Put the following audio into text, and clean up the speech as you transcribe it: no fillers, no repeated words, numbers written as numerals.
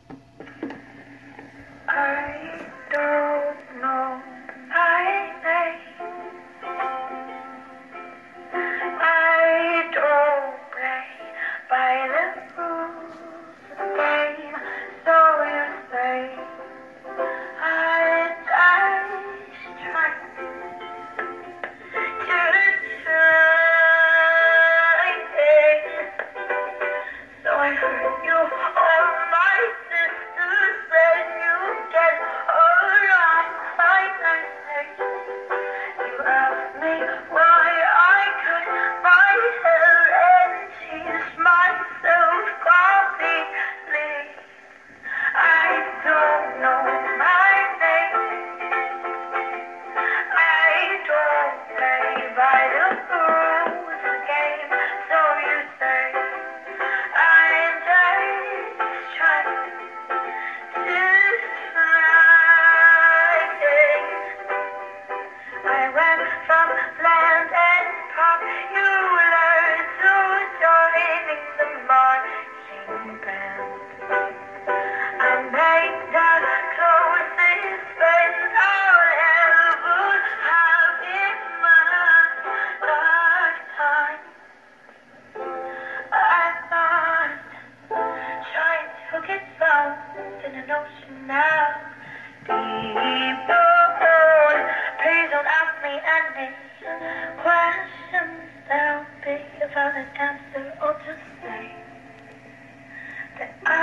I don't know my name. I don't play by the rules of the game, so you say. I just try so I heard you all my sisters said you get alright. You asked me why I cut my hair and teased myself completely. I don't know my name. I don't play by the rules of the game, so you say. I just try to I went from bland and popular to joining the marching band. I made the closest friends I'll ever have in my lifetime. I thought trying to get lost in an ocean now. Deep down, please don't ask me any questions. They'll be a valid answer, or just say that I